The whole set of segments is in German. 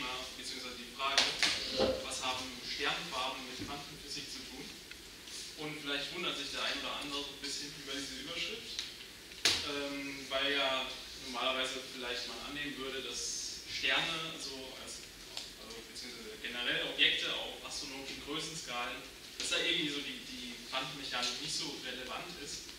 Thema, beziehungsweise die Frage, was haben Sternfarben mit Quantenphysik zu tun? Und vielleicht wundert sich der ein oder andere ein bisschen über diese Überschrift, weil ja normalerweise vielleicht man annehmen würde, dass Sterne, beziehungsweise generell Objekte auf astronomischen Größenskalen, dass da irgendwie so die Quantenmechanik nicht so relevant ist.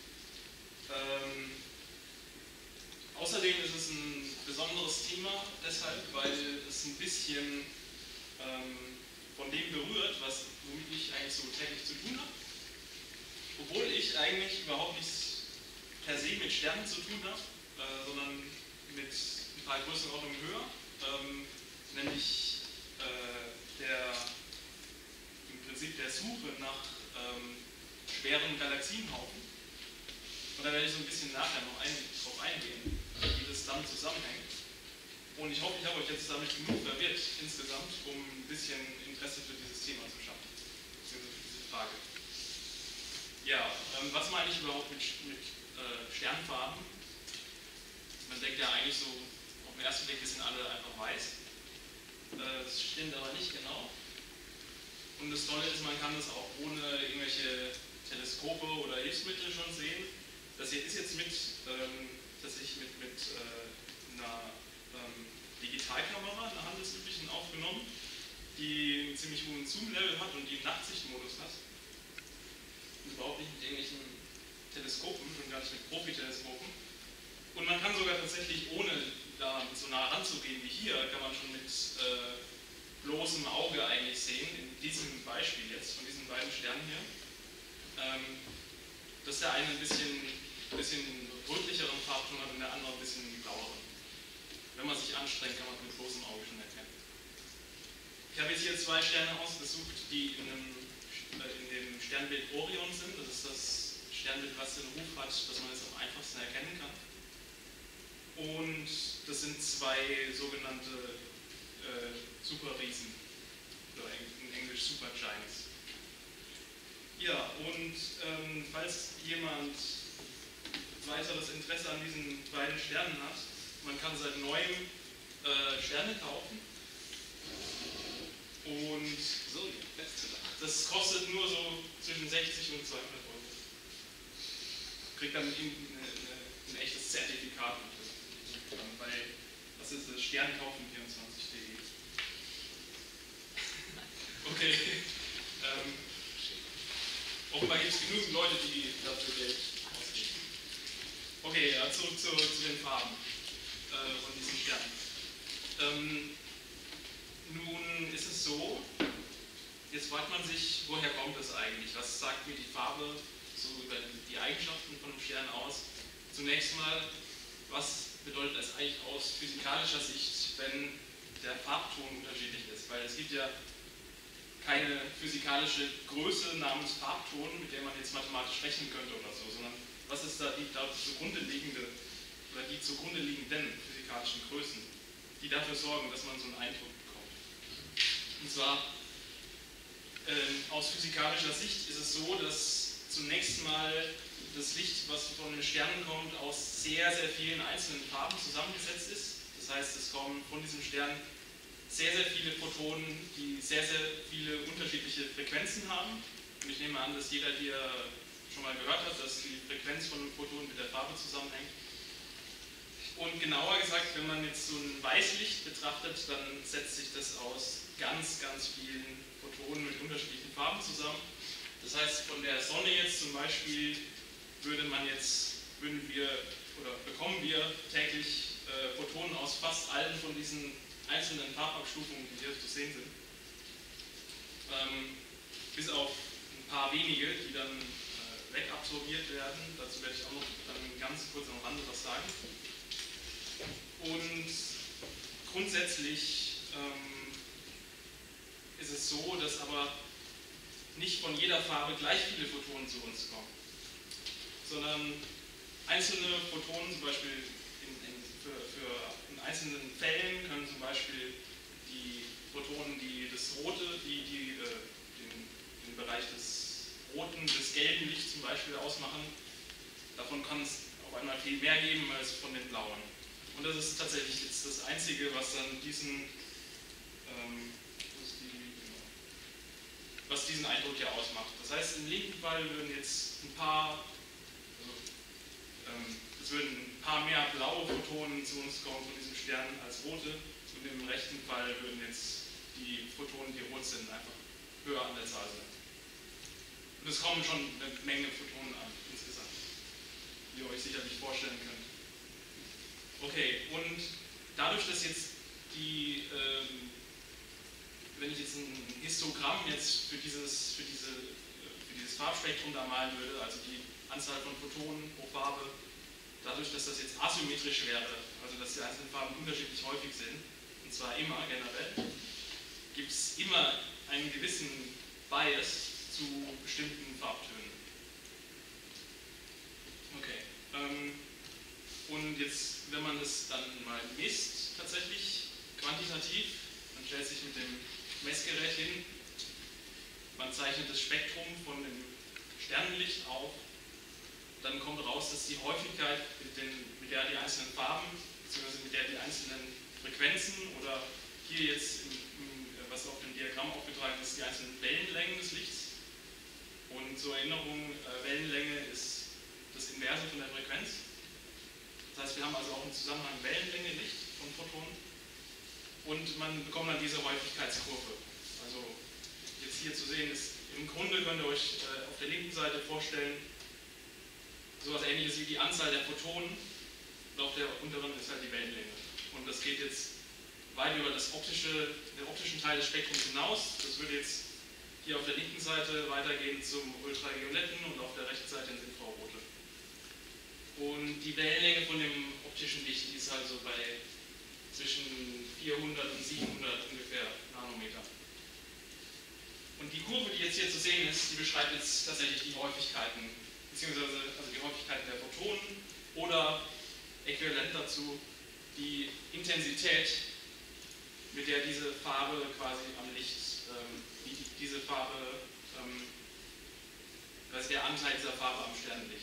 Außerdem ist es ein besonderes Thema, deshalb, weil es ein bisschen von dem berührt, womit ich eigentlich so täglich zu tun habe. Obwohl ich eigentlich überhaupt nichts per se mit Sternen zu tun habe, sondern mit ein paar Größenordnungen höher, nämlich im Prinzip der Suche nach schweren Galaxienhaufen. Und da werde ich so ein bisschen nachher noch drauf eingehen, wie das dann zusammenhängt. Und ich hoffe, ich habe euch jetzt damit genug verwirrt insgesamt, um ein bisschen Interesse für dieses Thema zu schaffen, beziehungsweise für diese Frage. Ja, was meine ich überhaupt mit Sternfarben? Man denkt ja eigentlich so, auf den ersten Blick sind alle einfach weiß. Das stimmt aber nicht genau. Und das Tolle ist, man kann das auch ohne irgendwelche Teleskope oder Hilfsmittel schon sehen. Das hier ist jetzt tatsächlich mit einer Digitalkamera, einer handelsüblichen, aufgenommen, die einen ziemlich hohen Zoom-Level hat und die einen Nachtsichtmodus hat. Und überhaupt nicht mit irgendwelchen Teleskopen, schon gar nicht mit Profiteleskopen. Und man kann sogar tatsächlich, ohne da so nah ranzugehen wie hier, kann man schon mit bloßem Auge eigentlich sehen, in diesem Beispiel jetzt, von diesen beiden Sternen hier, dass der eine ein bisschen rötlicheren Farbton hat und der andere ein bisschen blaueren. Wenn man sich anstrengt, kann man es mit bloßem Auge schon erkennen. Ich habe jetzt hier zwei Sterne ausgesucht, die in dem Sternbild Orion sind. Das ist das Sternbild, was den Ruf hat, dass man es am einfachsten erkennen kann. Und das sind zwei sogenannte Superriesen, oder in Englisch Supergiants. Ja, und falls jemand weiteres Interesse an diesen beiden Sternen hat, man kann seit neuem Sterne kaufen. Und so, das kostet nur so zwischen 60 und 200 Euro. Kriegt dann ein echtes Zertifikat. Das ist das Sternkaufen24.de. Okay. Offenbar gibt es genügend Leute, die dafür Geld ausgeben. Okay, zurück zu den Farben von diesen Sternen. Nun ist es so, jetzt fragt man sich, woher kommt das eigentlich? Was sagt mir die Farbe so über die Eigenschaften von einem Stern aus? Zunächst mal, was bedeutet das eigentlich aus physikalischer Sicht, wenn der Farbton unterschiedlich ist? Weil es gibt ja keine physikalische Größe namens Farbton, mit der man jetzt mathematisch rechnen könnte oder so, sondern was ist da die zugrunde liegenden physikalischen Größen, die dafür sorgen, dass man so einen Eindruck bekommt. Und zwar aus physikalischer Sicht ist es so, dass zunächst mal das Licht, was von den Sternen kommt, aus sehr, sehr vielen einzelnen Farben zusammengesetzt ist. Das heißt, es kommen von diesem Stern sehr, sehr viele Photonen, die sehr, sehr viele unterschiedliche Frequenzen haben. Und ich nehme an, dass jeder hier schon mal gehört hat, dass die Frequenz von einem Photon mit der Farbe zusammenhängt. Und genauer gesagt, wenn man jetzt so ein Weißlicht betrachtet, dann setzt sich das aus ganz, ganz vielen Photonen mit unterschiedlichen Farben zusammen. Das heißt, von der Sonne jetzt zum Beispiel bekommen wir täglich Photonen aus fast allen von diesen einzelnen Farbabstufungen, die hier zu sehen sind. Bis auf ein paar wenige, die dann wegabsorbiert werden. Dazu werde ich auch noch dann ganz kurz am Rande was sagen. Und grundsätzlich ist es so, dass aber nicht von jeder Farbe gleich viele Photonen zu uns kommen, sondern einzelne Photonen, zum Beispiel in einzelnen Fällen können zum Beispiel die Photonen, die den Bereich des roten, des gelben Lichts zum Beispiel ausmachen, davon kann es auf einmal viel mehr geben als von den blauen. Und das ist tatsächlich jetzt das Einzige, was dann diesen was diesen Eindruck hier ausmacht. Das heißt, im linken Fall würden jetzt ein paar, es würden ein paar mehr blaue Photonen zu uns kommen von diesem Stern als rote, und im rechten Fall würden jetzt die Photonen, die rot sind, einfach höher an der Zahl sein. Und es kommen schon eine Menge Photonen an insgesamt, wie ihr euch sicherlich vorstellen könnt. Okay, und dadurch, dass jetzt wenn ich jetzt ein Histogramm jetzt für dieses Farbspektrum da malen würde, also die Anzahl von Photonen pro Farbe, dadurch, dass das jetzt asymmetrisch wäre, also dass die einzelnen Farben unterschiedlich häufig sind, und zwar immer generell, gibt es immer einen gewissen Bias zu bestimmten Farbtönen. Okay. Und jetzt, wenn man das dann mal misst, tatsächlich quantitativ, man stellt sich mit dem Messgerät hin, man zeichnet das Spektrum von dem Sternenlicht auf, dann kommt raus, dass die Häufigkeit, mit der die einzelnen Farben, beziehungsweise mit der die einzelnen Frequenzen oder hier jetzt, was auf dem Diagramm aufgetragen ist, die einzelnen Wellenlängen des Lichts. Und zur Erinnerung, Wellenlänge ist das Inverse von der Frequenz. Das heißt, wir haben also auch einen Zusammenhang Wellenlänge Licht von Photonen. Und man bekommt dann diese Häufigkeitskurve. Also jetzt hier zu sehen ist, im Grunde könnt ihr euch auf der linken Seite vorstellen, sowas Ähnliches wie die Anzahl der Photonen, und auf der unteren ist halt die Wellenlänge. Und das geht jetzt weit über den optischen Teil des Spektrums hinaus. Das würde jetzt hier auf der linken Seite weitergehen zum Ultravioletten und auf der rechten Seite ins Infrarote. Und die Wellenlänge von dem optischen Licht, die ist also bei zwischen 400 und 700 ungefähr Nanometer. Und die Kurve, die jetzt hier zu sehen ist, die beschreibt jetzt tatsächlich die Häufigkeiten, beziehungsweise also die Häufigkeiten der Photonen oder äquivalent dazu die Intensität, mit der diese Farbe quasi am Licht, diese Farbe, also der Anteil dieser Farbe am Sternenlicht.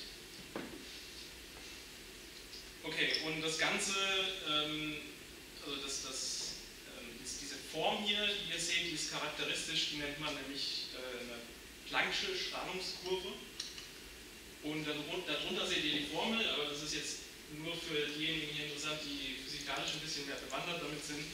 Okay, und das Ganze, also diese Form hier, die ihr seht, die ist charakteristisch, die nennt man nämlich eine Planck'sche Strahlungskurve. Und darunter seht ihr die Formel, aber das ist jetzt nur für diejenigen hier interessant, die physikalisch ein bisschen mehr bewandert damit sind.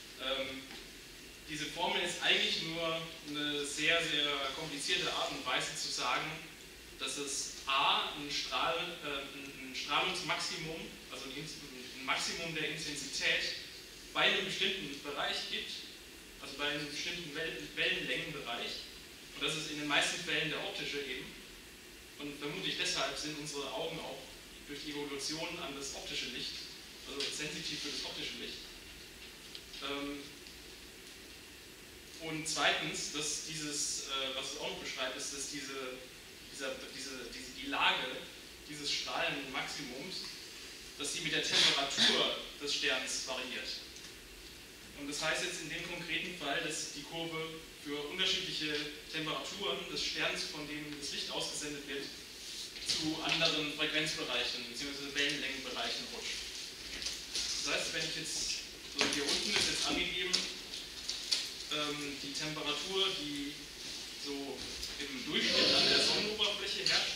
Diese Formel ist eigentlich nur eine sehr, sehr komplizierte Art und Weise zu sagen, dass es a. ein Strahlungsmaximum, also ein Maximum der Intensität bei einem bestimmten Bereich gibt, also bei einem bestimmten Wellenlängenbereich. Und das ist in den meisten Fällen der optische eben. Und vermutlich deshalb sind unsere Augen auch durch die Evolution an das optische Licht, also sensitiv für das optische Licht. Und zweitens, dass dieses, was es auch noch beschreibt, ist, dass die Lage dieses Strahlenmaximums, dass sie mit der Temperatur des Sterns variiert. Und das heißt jetzt in dem konkreten Fall, dass die Kurve für unterschiedliche Temperaturen des Sterns, von dem das Licht ausgesendet wird, zu anderen Frequenzbereichen bzw. Wellenlängenbereichen rutscht. Das heißt, wenn ich jetzt, so hier unten ist jetzt angegeben, die Temperatur, die so im Durchschnitt an der Sonnenoberfläche herrscht.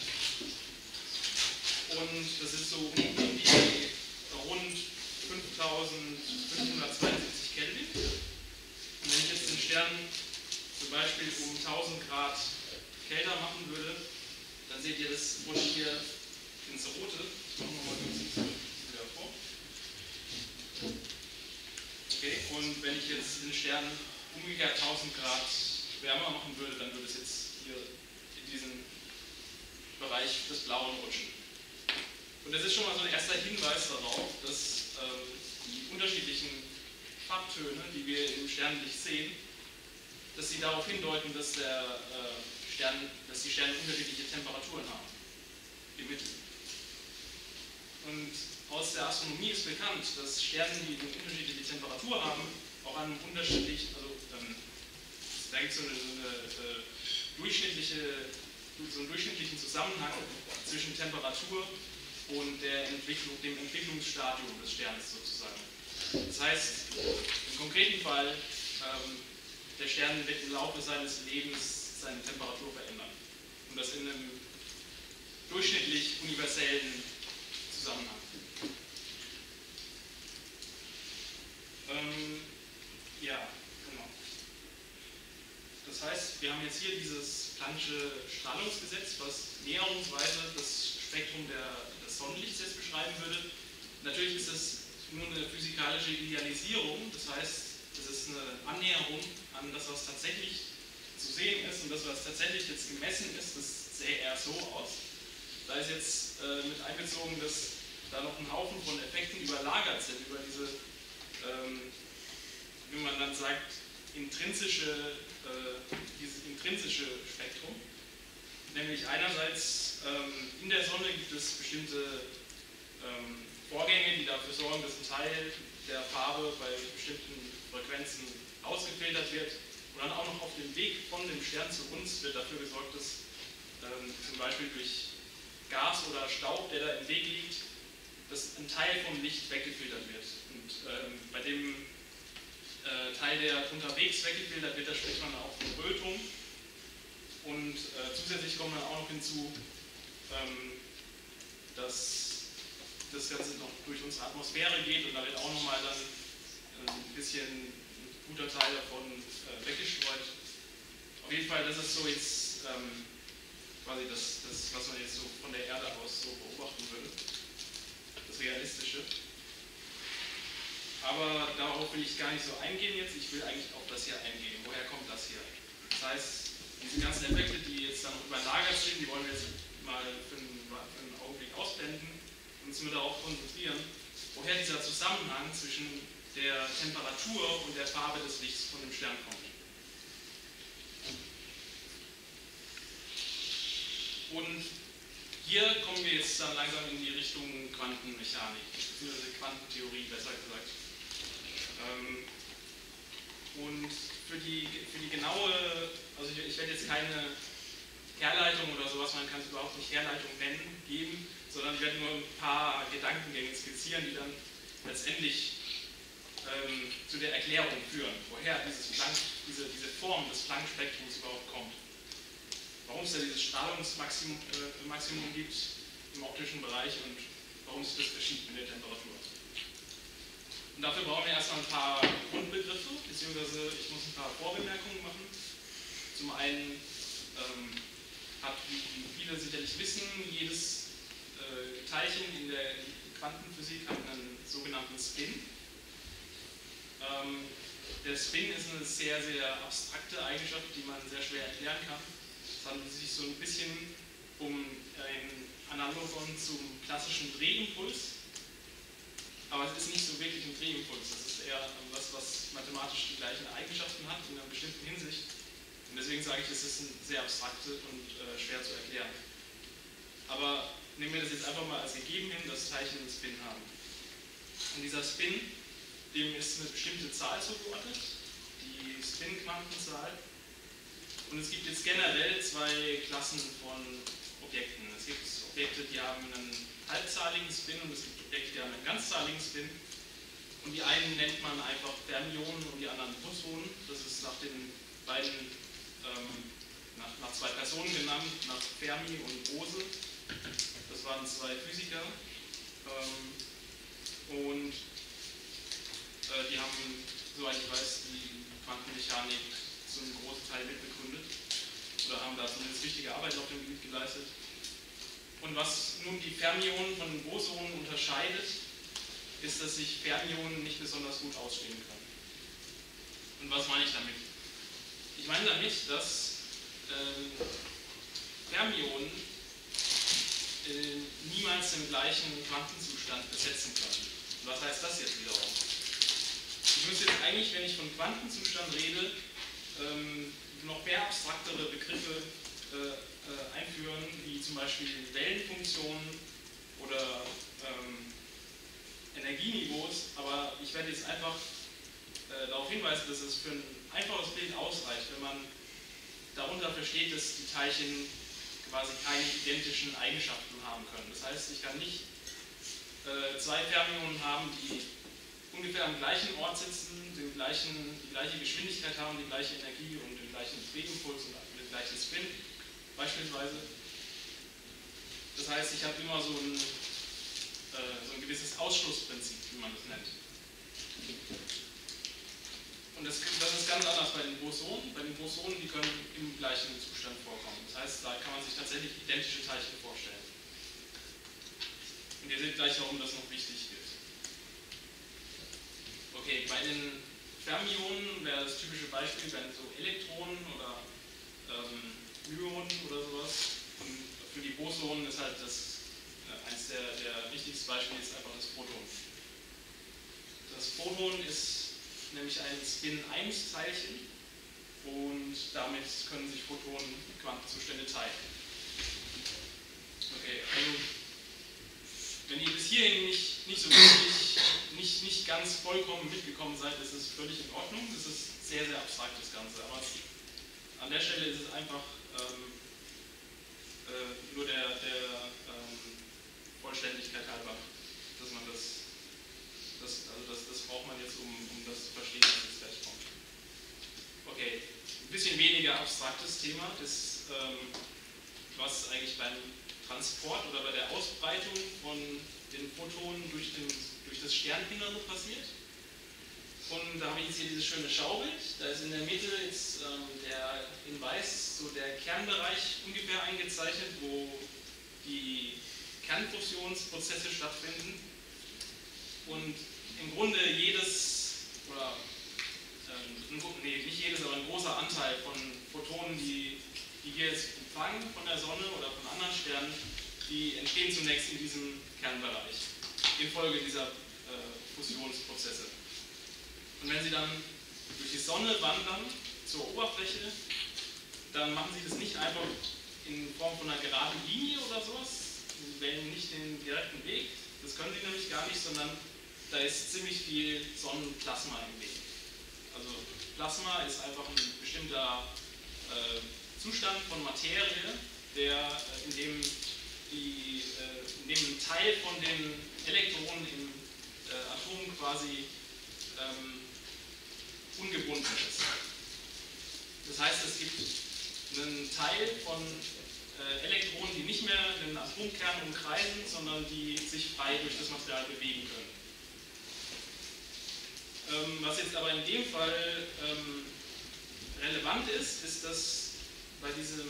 Und das ist so um die rund 5572 Kelvin. Und wenn ich jetzt den Stern zum Beispiel um 1000 Grad kälter machen würde, dann seht ihr, das rutscht hier ins Rote. Ich mache nochmal wieder vor. Okay, und wenn ich jetzt den Stern umgekehrt 1000 Grad wärmer machen würde, dann würde es jetzt hier in diesem Bereich des Blauen rutschen. Und das ist schon mal so ein erster Hinweis darauf, dass die unterschiedlichen Farbtöne, die wir im Sternenlicht sehen, dass sie darauf hindeuten, dass die Sterne unterschiedliche Temperaturen haben, im Mittel. Und aus der Astronomie ist bekannt, dass Sterne, die eine unterschiedliche Temperatur haben, auch an einem unterschiedlichen, also da gibt es so einen durchschnittlichen Zusammenhang zwischen Temperatur und dem Entwicklungsstadium des Sternes sozusagen. Das heißt, im konkreten Fall der Stern wird im Laufe seines Lebens seine Temperatur verändern. Und das in einem durchschnittlich universellen Zusammenhang. Ja, genau. Das heißt, wir haben jetzt hier dieses Planck'sche Strahlungsgesetz, was näherungsweise das Spektrum des Sonnenlichts jetzt beschreiben würde. Natürlich ist es nur eine physikalische Idealisierung, das heißt, es ist eine Annäherung an das, was tatsächlich zu sehen ist, und das, was tatsächlich jetzt gemessen ist, das sähe eher so aus. Da ist jetzt mit einbezogen, dass da noch ein Haufen von Effekten überlagert sind, über diese, wie man dann sagt, dieses intrinsische Spektrum. Nämlich einerseits in der Sonne gibt es bestimmte Vorgänge, die dafür sorgen, dass ein Teil der Farbe bei bestimmten Frequenzen ausgefiltert wird. Und dann auch noch auf dem Weg von dem Stern zu uns wird dafür gesorgt, dass zum Beispiel durch Gas oder Staub, der da im Weg liegt, dass ein Teil vom Licht weggefiltert wird. Und bei dem Teil, der unterwegs weggefiltert wird, da spricht man auch von Rötung. Und zusätzlich kommt dann auch noch hinzu, dass das Ganze noch durch unsere Atmosphäre geht, und da wird auch nochmal dann ein bisschen ein guter Teil davon weggestreut. Auf jeden Fall, das ist so jetzt quasi das, was man jetzt so von der Erde aus so beobachten würde, das Realistische. Aber darauf will ich gar nicht so eingehen jetzt, ich will eigentlich auf das hier eingehen. Woher kommt das hier? Das heißt, diese ganzen Effekte, die jetzt dann überlagert sind, die wollen wir jetzt mal für einen Augenblick ausblenden und uns nur darauf konzentrieren, woher dieser Zusammenhang zwischen der Temperatur und der Farbe des Lichts von dem Stern kommt. Und hier kommen wir jetzt dann langsam in die Richtung Quantenmechanik, beziehungsweise Quantentheorie, besser gesagt. Und für die genaue, also ich werde jetzt keine Herleitung oder sowas, man kann es überhaupt nicht Herleitung nennen, geben, sondern ich werde nur ein paar Gedankengänge skizzieren, die dann letztendlich zu der Erklärung führen, woher diese Form des Planck-Spektrums überhaupt kommt. Warum es da dieses Strahlungsmaximum gibt im optischen Bereich und warum sich das verschiebt mit der Temperatur. Und dafür brauchen wir erstmal ein paar Grundbegriffe, beziehungsweise ich muss ein paar Vorbemerkungen machen. Zum einen hat, wie viele sicherlich wissen, jedes Teilchen in der Quantenphysik hat einen sogenannten Spin. Der Spin ist eine sehr, sehr abstrakte Eigenschaft, die man sehr schwer erklären kann. Es handelt sich so ein bisschen um ein Analogon zum klassischen Drehimpuls. Aber es ist nicht so wirklich ein Drehimpuls, das ist eher was mathematisch die gleichen Eigenschaften hat in einer bestimmten Hinsicht. Und deswegen sage ich, es ist ein sehr abstrakte und schwer zu erklären. Aber nehmen wir das jetzt einfach mal als gegeben hin, dass Teilchen einen Spin haben. Und dieser Spin, dem ist eine bestimmte Zahl zugeordnet, die Spin-Quantenzahl. Und es gibt jetzt generell zwei Klassen von Objekten. Es gibt Objekte, die haben einen halbzahligen Spin, und es gibt Objekte, die haben einen ganzzahligen Spin. Und die einen nennt man einfach Fermionen und die anderen Bosonen. Das ist nach den beiden, nach zwei Personen genannt, nach Fermi und Bose. Das waren zwei Physiker. Und die haben, soweit ich weiß, die Quantenmechanik zu einem großen Teil mitbegründet. Oder haben da zumindest wichtige Arbeit auf dem Gebiet geleistet. Und was nun die Fermionen von den Bosonen unterscheidet, ist, dass sich Fermionen nicht besonders gut ausstehen können. Und was meine ich damit? Ich meine damit, dass Fermionen niemals den gleichen Quantenzustand besetzen können. Und was heißt das jetzt wiederum? Ich muss jetzt eigentlich, wenn ich von Quantenzustand rede, noch mehr abstraktere Begriffe einführen, wie zum Beispiel Wellenfunktionen oder Energieniveaus, aber ich werde jetzt einfach darauf hinweisen, dass es für ein einfaches Bild ausreicht, wenn man darunter versteht, dass die Teilchen quasi keine identischen Eigenschaften haben können. Das heißt, ich kann nicht zwei Fermionen haben, die ungefähr am gleichen Ort sitzen, die gleiche Geschwindigkeit haben, die gleiche Energie und den gleichen Drehimpuls und den gleichen Spin beispielsweise. Das heißt, ich habe immer so ein gewisses Ausschlussprinzip, wie man das nennt. Und das ist ganz anders bei den Bosonen. Bei den Bosonen, die können im gleichen Zustand vorkommen. Das heißt, da kann man sich tatsächlich identische Teilchen vorstellen. Und ihr seht gleich, warum das noch wichtig wird. Okay, bei den Fermionen wäre das typische Beispiel, wären so Elektronen oder Myonen oder sowas. Und für die Bosonen ist halt eins der wichtigsten Beispiele ist einfach das Proton. Das Proton ist nämlich ein Spin-1-Teilchen und damit können sich Photonen Quantenzustände teilen. Okay, also wenn ihr bis hierhin nicht so wirklich, nicht ganz vollkommen mitgekommen seid, ist es völlig in Ordnung. Das ist sehr, sehr abstrakt, das Ganze. Aber an der Stelle ist es einfach nur der Vollständigkeit halber, dass man das braucht man jetzt, um das zu verstehen, was jetzt gleich kommt. Okay, ein bisschen weniger abstraktes Thema, was eigentlich beim Transport oder bei der Ausbreitung von den Photonen durch das Sterninnere passiert. Und da habe ich jetzt hier dieses schöne Schaubild. Da ist in der Mitte jetzt in weiß so der Kernbereich ungefähr eingezeichnet, wo die Kernfusionsprozesse stattfinden. Und im Grunde nicht jedes, aber ein großer Anteil von Photonen, die wir jetzt empfangen von der Sonne oder von anderen Sternen, die entstehen zunächst in diesem Kernbereich, infolge dieser Fusionsprozesse. Und wenn sie dann durch die Sonne wandern zur Oberfläche, dann machen sie das nicht einfach in Form von einer geraden Linie oder sowas, sie wählen nicht den direkten Weg, das können sie nämlich gar nicht, sondern da ist ziemlich viel Sonnenplasma im Weg. Also Plasma ist einfach ein bestimmter Zustand von Materie, in dem ein Teil von den Elektronen im Atom quasi ungebunden ist. Das heißt, es gibt einen Teil von Elektronen, die nicht mehr den Atomkern umkreisen, sondern die sich frei durch das Material bewegen können. Was jetzt aber in dem Fall relevant ist, dass bei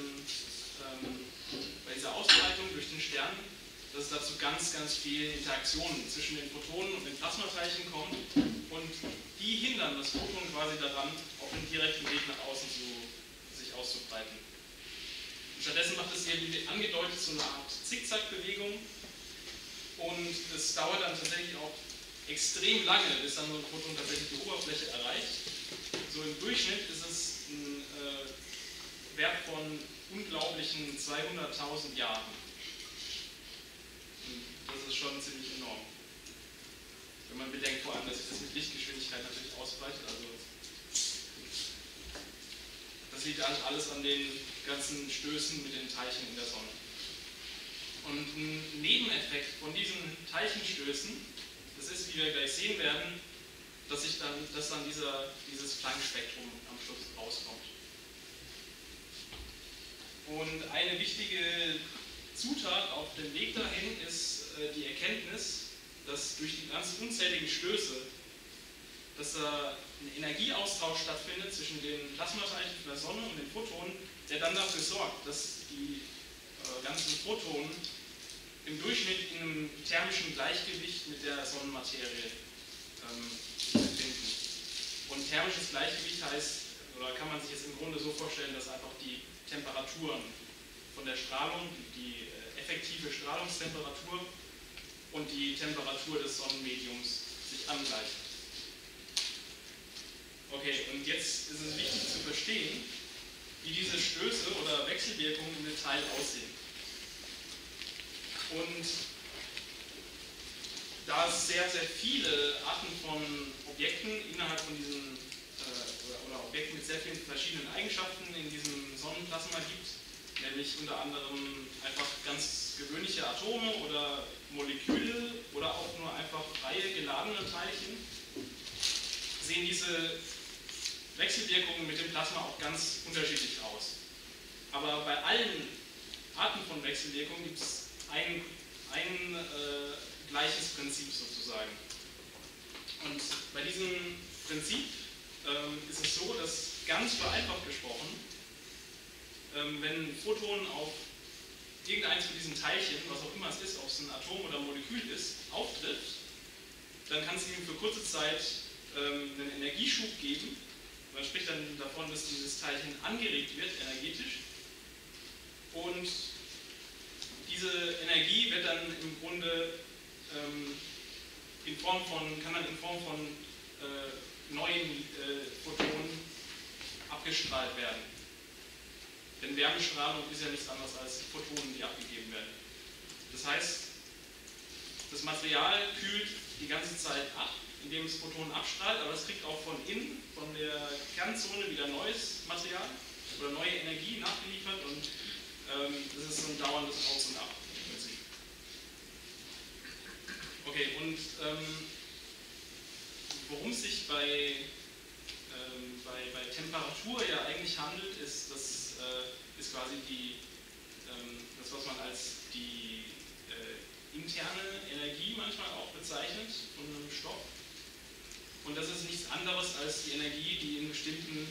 dieser Ausbreitung durch den Stern, dass es dazu ganz, ganz viele Interaktionen zwischen den Photonen und den Plasmateilchen kommt und die hindern das Photon quasi daran, auf einem direkten Weg nach außen sich auszubreiten. Und stattdessen macht es hier, wie angedeutet, so eine Art Zickzackbewegung und es dauert dann tatsächlich auch extrem lange, bis dann so ein Photon tatsächlich die Oberfläche erreicht. So im Durchschnitt ist es ein Wert von unglaublichen 200.000 Jahren. Und das ist schon ziemlich enorm. Wenn man bedenkt vor allem, dass sich das mit Lichtgeschwindigkeit natürlich ausbreitet. Also das liegt alles an den ganzen Stößen mit den Teilchen in der Sonne. Und ein Nebeneffekt von diesen Teilchenstößen, das ist, wie wir gleich sehen werden, dass dann dieses Planck-Spektrum am Schluss rauskommt. Und eine wichtige Zutat auf dem Weg dahin ist die Erkenntnis, dass durch die ganz unzähligen Stöße, dass da ein Energieaustausch stattfindet zwischen den Plasmateilchen von der Sonne und den Photonen, der dann dafür sorgt, dass die ganzen Photonen im Durchschnitt in einem thermischen Gleichgewicht mit der Sonnenmaterie sich befinden. Und thermisches Gleichgewicht heißt, oder kann man sich jetzt im Grunde so vorstellen, dass einfach die Temperaturen von der Strahlung, die effektive Strahlungstemperatur und die Temperatur des Sonnenmediums sich angleichen. Okay, und jetzt ist es wichtig zu verstehen, wie diese Stöße oder Wechselwirkungen im Detail aussehen. Und da es sehr, sehr viele Arten von Objekten innerhalb von diesen oder Objekten mit sehr vielen verschiedenen Eigenschaften in diesem Sonnenplasma gibt, nämlich unter anderem einfach ganz gewöhnliche Atome oder Moleküle oder auch nur einfach freie geladene Teilchen, sehen diese Wechselwirkungen mit dem Plasma auch ganz unterschiedlich aus. Aber bei allen Arten von Wechselwirkungen gibt es ein gleiches Prinzip sozusagen. Und bei diesem Prinzip ist es so, dass ganz vereinfacht gesprochen, wenn ein Photon auf irgendeins von diesen Teilchen, was auch immer es ist, ob es ein Atom oder ein Molekül ist, auftrifft, dann kann es ihm für kurze Zeit einen Energieschub geben. Man spricht dann davon, dass dieses Teilchen angeregt wird, energetisch. Und diese Energie wird dann im Grunde kann dann in Form von neuen Photonen abgestrahlt werden. Denn Wärmestrahlung ist ja nichts anderes als Photonen, die abgegeben werden. Das heißt, das Material kühlt die ganze Zeit ab, indem es Photonen abstrahlt, aber es kriegt auch von innen, von der Kernzone wieder neues Material oder neue Energie nachgeliefert und das ist so ein dauerndes Auf und Ab im Prinzip. Okay, und worum es sich bei Temperatur ja eigentlich handelt, ist quasi das, was man als die interne Energie manchmal auch bezeichnet von einem Stoff. Und das ist nichts anderes als die Energie, die in bestimmten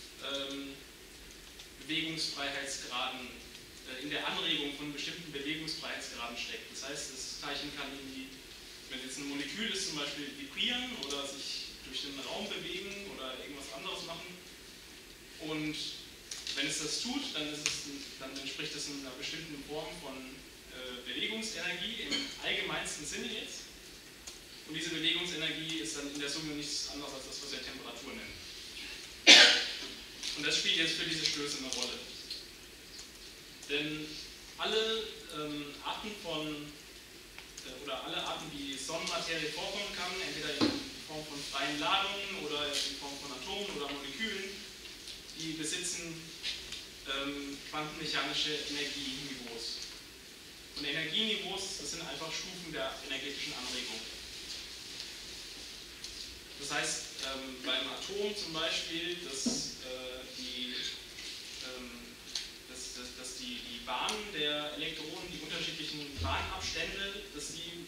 Bewegungsfreiheitsgraden, in der Anregung von bestimmten Bewegungsfreiheitsgraden steckt. Das heißt, das Teilchen kann irgendwie, wenn es jetzt ein Molekül ist, zum Beispiel vibrieren oder sich durch den Raum bewegen oder irgendwas anderes machen. Und wenn es das tut, dann entspricht das einer bestimmten Form von Bewegungsenergie im allgemeinsten Sinne jetzt. Und diese Bewegungsenergie ist dann in der Summe nichts anderes als das, was wir Temperatur nennen. Und das spielt jetzt für diese Stöße eine Rolle. Denn alle Arten alle Arten, wie Sonnenmaterie vorkommen kann, entweder in Form von freien Ladungen oder in Form von Atomen oder Molekülen, die besitzen quantenmechanische Energieniveaus. Und Energieniveaus, das sind einfach Stufen der energetischen Anregung. Das heißt, beim Atom zum Beispiel, dass die Bahnen der Elektronen, die unterschiedlichen Bahnabstände, dass die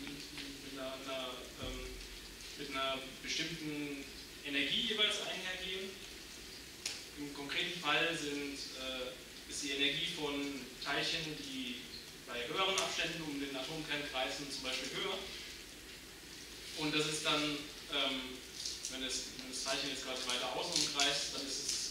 mit einer bestimmten Energie jeweils einhergehen. Im konkreten Fall ist die Energie von Teilchen, die bei höheren Abständen um den Atomkern kreisen, zum Beispiel höher. Und das ist dann, wenn das Teilchen jetzt quasi weiter außen umkreist, dann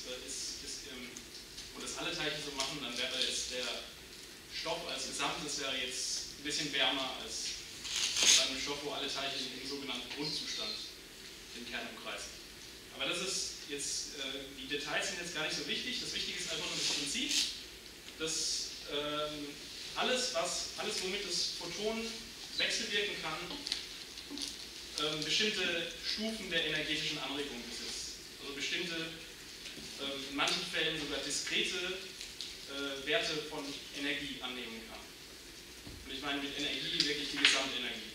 und das alle Teilchen so machen, dann wäre jetzt der Stoff als Gesamtes wäre jetzt ein bisschen wärmer als bei einem Stoff, wo alle Teilchen im sogenannten Grundzustand den Kern umkreisen. Aber das ist jetzt, die Details sind jetzt gar nicht so wichtig. Das Wichtige ist einfach nur das Prinzip, dass alles, womit das Photon wechselwirken kann, bestimmte Stufen der energetischen Anregung besitzt. Also bestimmte, in manchen Fällen sogar diskrete Werte von Energie annehmen kann. Und ich meine mit Energie wirklich die Gesamtenergie.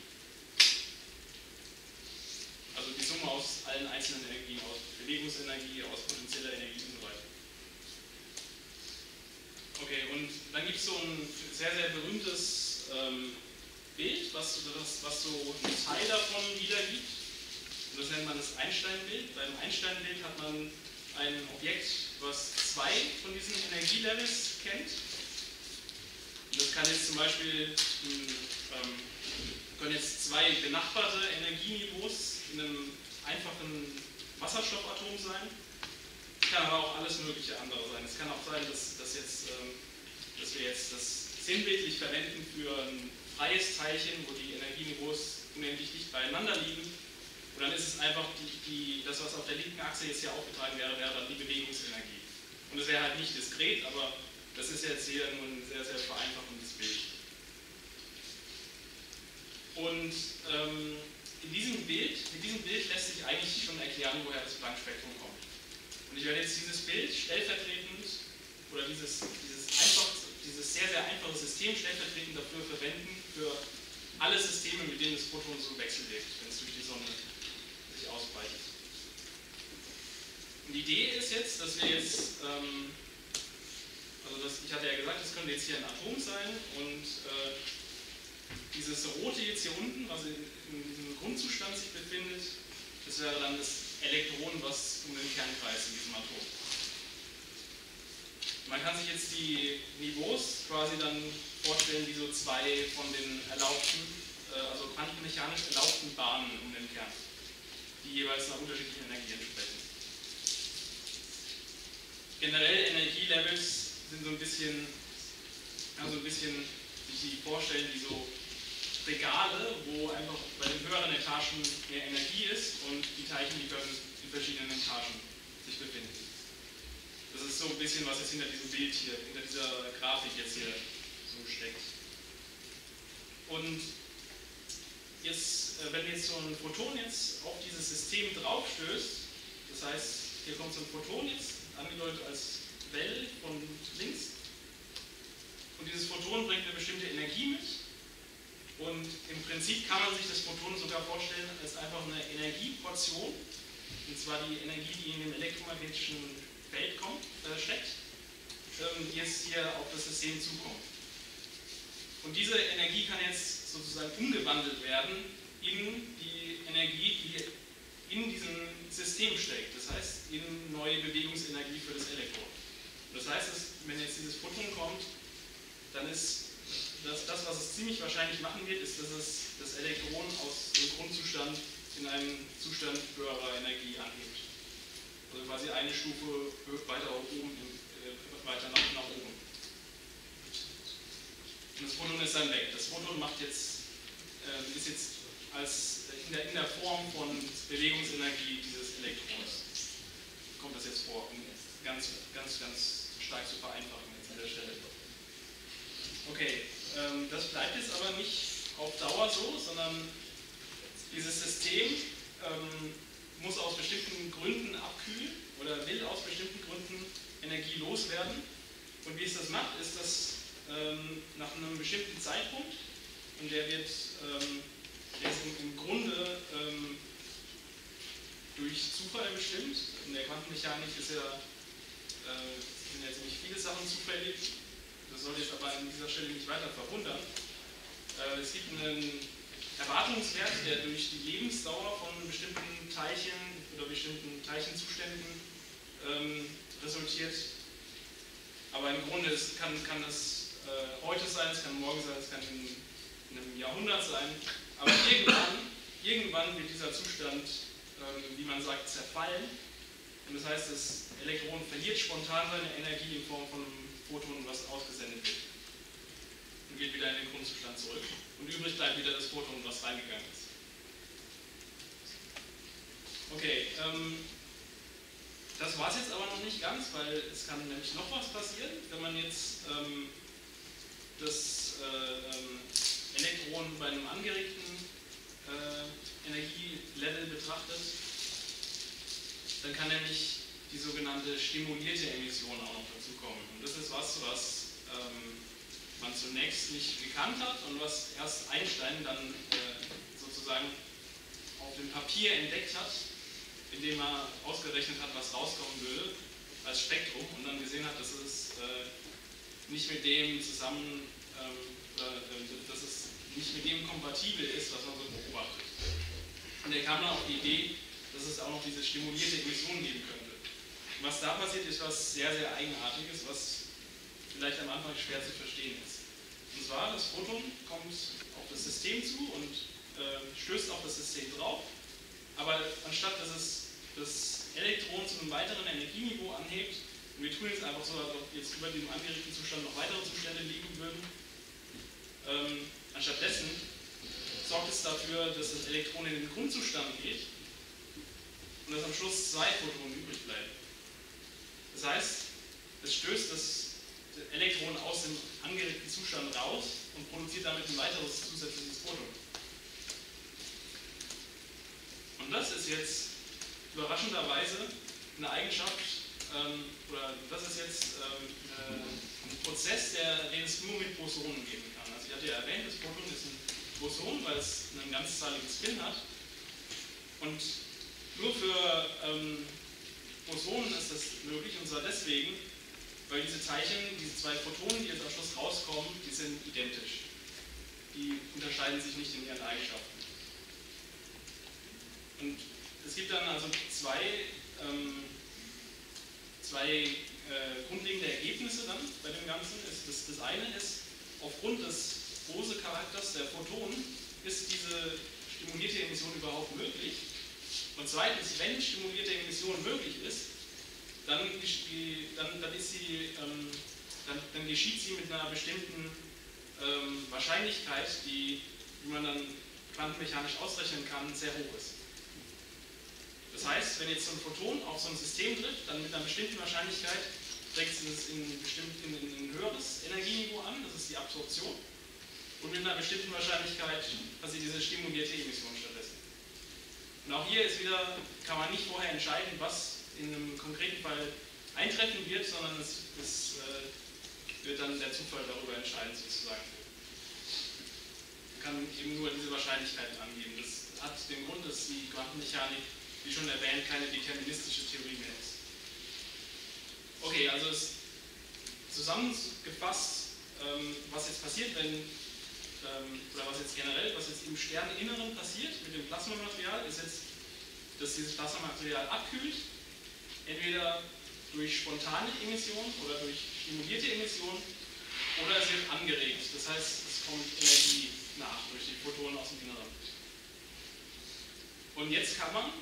Also die Summe aus allen einzelnen Energien, aus Bewegungsenergie, aus potenzieller Energie und so weiter. Okay, und dann gibt es so ein sehr, sehr berühmtes Bild, was so einen Teil davon wiedergibt. Und das nennt man das Einstein-Bild. Beim Einstein-Bild hat man ein Objekt, was zwei von diesen Energielevels kennt. Und das kann jetzt zum Beispiel können jetzt zwei benachbarte Energieniveaus in einem einfachen Wasserstoffatom sein. Es kann aber auch alles mögliche andere sein. Es kann auch sein, dass wir jetzt das sinnbildlich verwenden für ein freies Teilchen, wo die Energieniveaus unendlich dicht beieinander liegen. Und dann ist es einfach das, was auf der linken Achse jetzt hier aufgetragen wäre dann die Bewegungsenergie. Und es wäre halt nicht diskret, aber das ist jetzt hier nur ein sehr, sehr vereinfachendes Bild. Und mit diesem Bild lässt sich eigentlich schon erklären, woher das Planck-Spektrum kommt. Und ich werde jetzt dieses Bild stellvertretend, oder dieses sehr, sehr einfache System stellvertretend dafür verwenden, für alle Systeme, mit denen das Photon so wechselwirkt, wenn es durch die Sonne sich ausbreitet. Und die Idee ist jetzt, dass wir jetzt, ich hatte ja gesagt, das könnte jetzt hier ein Atom sein und dieses rote jetzt hier unten, was in diesem Grundzustand sich befindet, das wäre dann das Elektron, was um den Kern kreist in diesem Atom. Man kann sich jetzt die Niveaus quasi dann vorstellen wie so zwei von den erlaubten, also quantenmechanisch erlaubten Bahnen um den Kern, die jeweils einer unterschiedlichen Energie entsprechen. Generell Energielevels sind so ein bisschen, sich vorstellen wie so Regale, wo einfach bei den höheren Etagen mehr Energie ist und die Teilchen, die können in verschiedenen Etagen sich befinden. Das ist so ein bisschen, was jetzt hinter diesem Bild hier, hinter dieser Grafik jetzt hier so steckt. Und jetzt, wenn jetzt so ein Photon jetzt auf dieses System draufstößt, das heißt, hier kommt so ein Photon jetzt, angedeutet als Welle von links, und dieses Photon bringt eine bestimmte Energie mit. Und im Prinzip kann man sich das Photon sogar vorstellen als einfach eine Energieportion, und zwar die Energie, die in dem elektromagnetischen Feld steckt, die jetzt hier auf das System zukommt. Und diese Energie kann jetzt sozusagen umgewandelt werden in die Energie, die in diesem System steckt. Das heißt, in neue Bewegungsenergie für das Elektron. Das heißt, wenn jetzt dieses Photon kommt, dann ist das, was es ziemlich wahrscheinlich machen wird, ist, dass es das Elektron aus dem Grundzustand in einen Zustand höherer Energie anhebt. Also quasi eine Stufe weiter oben, weiter nach oben. Und das Photon ist dann weg. Das Photon ist jetzt in der Form von Bewegungsenergie dieses Elektrons. Kommt das jetzt vor, um ganz stark zu vereinfachen jetzt an der Stelle. Okay, das bleibt jetzt aber nicht auf Dauer so, sondern dieses System muss aus bestimmten Gründen abkühlen oder will aus bestimmten Gründen Energie loswerden. Und wie es das macht, ist das nach einem bestimmten Zeitpunkt, und der ist im Grunde durch Zufall bestimmt. In der Quantenmechanik sind ja ziemlich viele Sachen zufällig. Das soll jetzt aber an dieser Stelle nicht weiter verwundern. Es gibt einen Erwartungswert, der durch die Lebensdauer von bestimmten Teilchen oder bestimmten Teilchenzuständen resultiert. Aber im Grunde kann das heute sein, es kann morgen sein, es kann in einem Jahrhundert sein. Aber irgendwann wird dieser Zustand, wie man sagt, zerfallen. Und das heißt, das Elektron verliert spontan seine Energie in Form von einem Photon, was ausgesendet wird. Und geht wieder in den Grundzustand zurück. Und übrig bleibt wieder das Photon, was reingegangen ist. Okay, das war es jetzt aber noch nicht ganz, weil es kann nämlich noch was passieren, wenn man jetzt das Elektron bei einem angeregten Energielevel betrachtet. Dann kann nämlich die sogenannte stimulierte Emission auch noch dazu kommen. Und das ist was man zunächst nicht gekannt hat und was erst Einstein dann sozusagen auf dem Papier entdeckt hat, indem er ausgerechnet hat, was rauskommen würde als Spektrum und dann gesehen hat, dass es nicht mit dem dass es nicht mit dem kompatibel ist, was man so beobachtet. Und er kam dann auf die Idee, dass es auch noch diese stimulierte Emission geben könnte. Und was da passiert, ist was sehr, sehr Eigenartiges, was vielleicht am Anfang schwer zu verstehen ist. Und zwar, das Photon kommt auf das System zu und stößt auf das System drauf, aber anstatt dass es das Elektron zu einem weiteren Energieniveau anhebt, und wir tun jetzt einfach so, als ob jetzt über dem angeregten Zustand noch weitere Zustände liegen würden, anstatt dessen sorgt es dafür, dass das Elektron in den Grundzustand geht und dass am Schluss zwei Photonen übrig bleiben. Das heißt, es stößt das Elektron aus dem angeregten Zustand raus und produziert damit ein weiteres zusätzliches Photon. Und das ist jetzt überraschenderweise eine Eigenschaft, oder das ist jetzt ein Prozess, den es nur mit Bosonen geben kann. Also ich hatte ja erwähnt, das Photon ist ein Boson, weil es einen ganzzahligen Spin hat. Und nur für Bosonen ist das möglich, und zwar deswegen, weil diese Teilchen, diese zwei Photonen, die jetzt am Schluss rauskommen, die sind identisch. Die unterscheiden sich nicht in ihren Eigenschaften. Und es gibt dann also zwei grundlegende Ergebnisse dann bei dem Ganzen. Das eine ist, aufgrund des Bose-Charakters der Photonen ist diese stimulierte Emission überhaupt möglich. Und zweitens, wenn stimulierte Emission möglich ist, dann geschieht sie mit einer bestimmten Wahrscheinlichkeit, die, wie man dann quantenmechanisch ausrechnen kann, sehr hoch ist. Das heißt, wenn jetzt so ein Photon auf so ein System trifft, dann mit einer bestimmten Wahrscheinlichkeit trägt sie es in ein höheres Energieniveau an, das ist die Absorption, und mit einer bestimmten Wahrscheinlichkeit hat sie diese stimulierte Emission stattdessen. Und auch hier ist wieder, kann man nicht vorher entscheiden, was in einem konkreten Fall eintreffen wird, sondern es wird dann der Zufall darüber entscheiden, sozusagen. Man kann eben nur diese Wahrscheinlichkeiten angeben. Das hat den Grund, dass die Quantenmechanik, wie schon erwähnt, keine deterministische Theorie mehr ist. Okay, also zusammengefasst, was jetzt passiert, oder was jetzt im Sterninneren passiert mit dem Plasmamaterial, ist jetzt, dass dieses Plasmamaterial abkühlt, entweder durch spontane Emission oder durch stimulierte Emission, oder es wird angeregt. Das heißt, es kommt Energie nach durch die Photonen aus dem Inneren. Und jetzt kann man,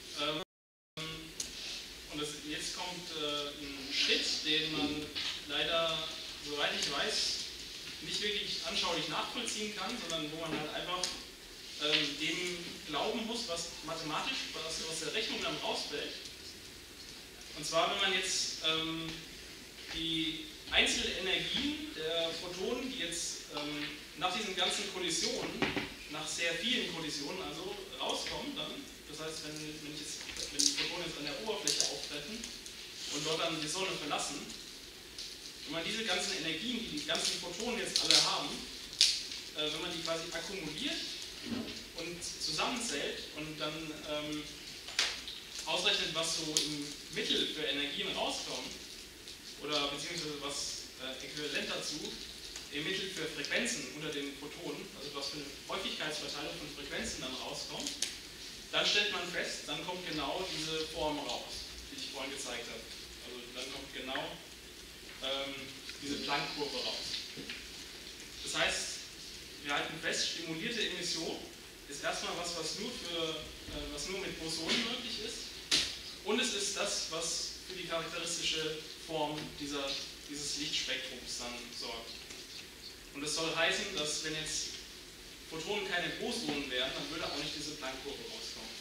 jetzt kommt ein Schritt, den man leider, soweit ich weiß, nicht wirklich anschaulich nachvollziehen kann, sondern wo man halt einfach dem glauben muss, was mathematisch, was aus der Rechnung dann rausfällt. Und zwar, wenn man jetzt die Einzelenergien der Photonen, die jetzt nach diesen ganzen Kollisionen, nach sehr vielen Kollisionen also rauskommen, dann, das heißt, wenn die Photonen jetzt an der Oberfläche auftreffen und dort dann die Sonne verlassen, wenn man diese ganzen Energien, die die ganzen Photonen jetzt alle haben, wenn man die quasi akkumuliert und zusammenzählt und dann ausrechnet, was so im Mittel für Energien rauskommt, oder beziehungsweise was äquivalent dazu, im Mittel für Frequenzen unter den Photonen, also was für eine Häufigkeitsverteilung von Frequenzen dann rauskommt, dann stellt man fest, dann kommt genau diese Form raus, die ich vorhin gezeigt habe. Also dann kommt genau diese Planck-Kurve raus. Das heißt, wir halten fest, stimulierte Emission ist erstmal was nur mit Bosonen möglich ist, und es ist das, was für die charakteristische Form dieses Lichtspektrums dann sorgt. Und das soll heißen, dass wenn jetzt Photonen keine Bosonen wären, dann würde auch nicht diese Planck-Kurve rauskommen.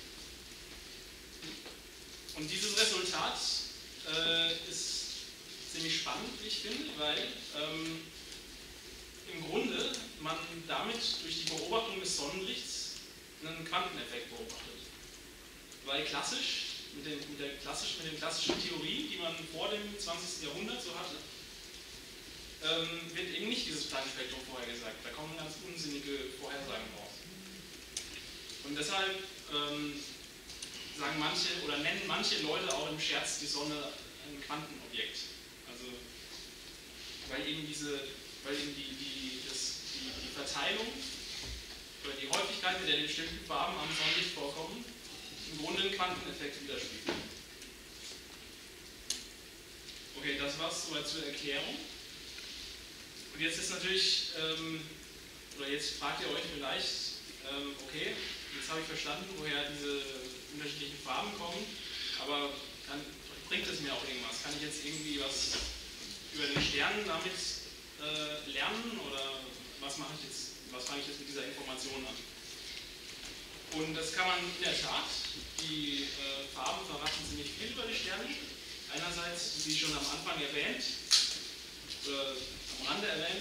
Und dieses Resultat ist ziemlich spannend, wie ich finde, weil im Grunde man damit durch die Beobachtung des Sonnenlichts einen Quanteneffekt beobachtet. Weil klassisch, mit den klassischen Theorien, die man vor dem 20. Jahrhundert so hatte, wird eben nicht dieses Planck-Spektrum vorhergesagt. Da kommen ganz unsinnige Vorhersagen raus. Und deshalb sagen manche oder nennen manche Leute auch im Scherz die Sonne ein Quantenobjekt. Also weil eben die Verteilung oder die Häufigkeit, mit der die bestimmten Farben am Sonnenlicht vorkommen, im Grunde einen Quanteneffekt widerspiegeln. Okay, das war es soweit zur Erklärung. Und jetzt ist natürlich, oder jetzt fragt ihr euch vielleicht, okay, jetzt habe ich verstanden, woher diese unterschiedlichen Farben kommen, aber bringt es mir auch irgendwas? Kann ich jetzt irgendwie was über den Stern damit lernen, oder was fange ich jetzt mit dieser Information an? Und das kann man in der Tat. Die Farben verraten ziemlich viel über die Sterne. Einerseits, wie schon am Anfang erwähnt, oder am Rande erwähnt,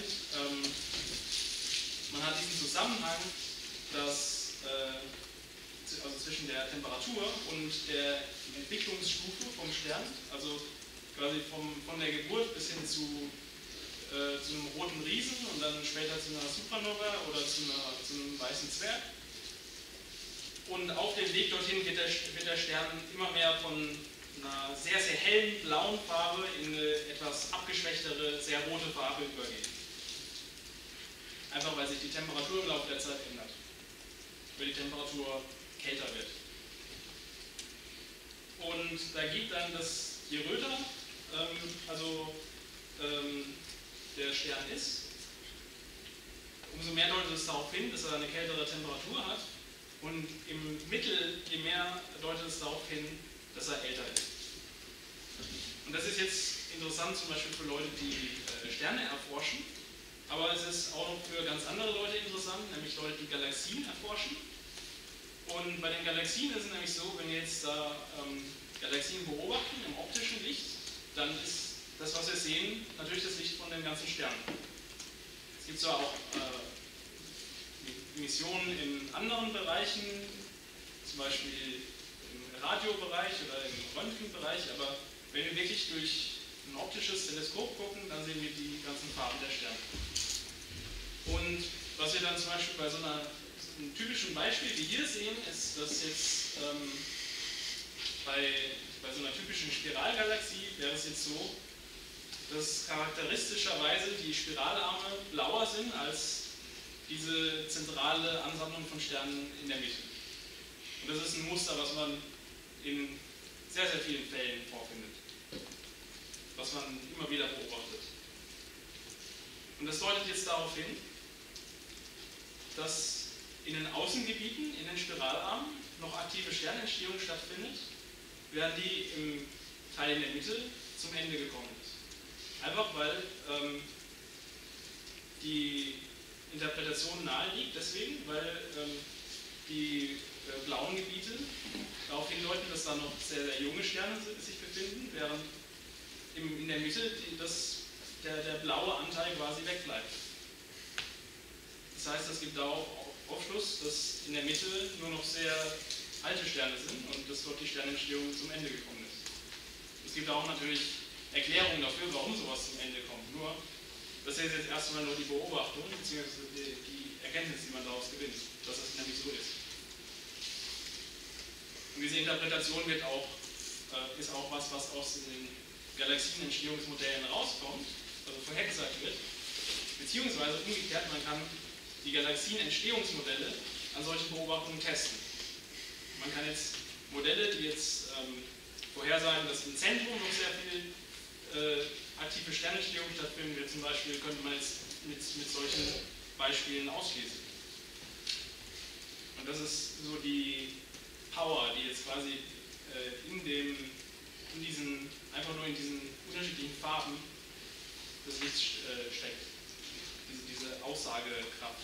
man hat diesen Zusammenhang, dass also zwischen der Temperatur und der Entwicklungsstufe vom Stern, also quasi von der Geburt bis hin zu einem roten Riesen und dann später zu einer Supernova oder zu einem weißen Zwerg. Und auf dem Weg dorthin wird der Stern immer mehr von einer sehr, sehr hellen blauen Farbe in eine etwas abgeschwächtere, sehr rote Farbe übergehen. Einfach weil sich die Temperatur im Laufe der Zeit ändert, weil die Temperatur kälter wird. Und da geht dann das, je röter der Stern ist, umso mehr deutet es darauf hin, dass er eine kältere Temperatur hat. Und im Mittel, je mehr deutet es darauf hin, dass er älter ist. Und das ist jetzt interessant zum Beispiel für Leute, die Sterne erforschen, aber es ist auch noch für ganz andere Leute interessant, nämlich Leute, die Galaxien erforschen. Und bei den Galaxien ist es nämlich so, wenn wir jetzt da Galaxien beobachten im optischen Licht, dann ist das, was wir sehen, natürlich das Licht von den ganzen Sternen. Es gibt zwar auch Missionen in anderen Bereichen, zum Beispiel im Radiobereich oder im Röntgenbereich, aber wenn wir wirklich durch ein optisches Teleskop gucken, dann sehen wir die ganzen Farben der Sterne. Und was wir dann zum Beispiel bei so einem typischen Beispiel wie hier sehen, ist, dass jetzt bei so einer typischen Spiralgalaxie wäre es jetzt so, dass charakteristischerweise die Spiralarme blauer sind als diese zentrale Ansammlung von Sternen in der Mitte. Und das ist ein Muster, was man in sehr, sehr vielen Fällen vorfindet, was man immer wieder beobachtet. Und das deutet jetzt darauf hin, dass in den Außengebieten, in den Spiralarmen, noch aktive Sternentstehung stattfindet, während die im Teil in der Mitte zum Ende gekommen ist. Einfach weil die Interpretation nahe liegt, deswegen, weil die blauen Gebiete darauf hindeuten, dass da noch sehr, sehr junge Sterne sich befinden, während in der Mitte der blaue Anteil quasi wegbleibt. Das heißt, es gibt da auch Aufschluss, dass in der Mitte nur noch sehr alte Sterne sind und dass dort die Sternentstehung zum Ende gekommen ist. Es gibt auch natürlich Erklärungen dafür, warum sowas zum Ende kommt. Nur, das ist jetzt erstmal nur die Beobachtung, beziehungsweise die Erkenntnis, die man daraus gewinnt, dass es nämlich so ist. Und diese Interpretation ist auch was aus den Galaxienentstehungsmodellen rauskommt, also vorhergesagt wird, beziehungsweise umgekehrt, man kann die Galaxienentstehungsmodelle an solchen Beobachtungen testen. Man kann jetzt Modelle, die jetzt vorhersagen, dass im Zentrum noch sehr viel aktive Sternentstehung stattfinden wird, zum Beispiel, könnte man jetzt mit solchen Beispielen ausschließen. Und das ist so die Power, die jetzt quasi einfach nur in diesen unterschiedlichen Farben des Lichts steckt. Diese Aussagekraft.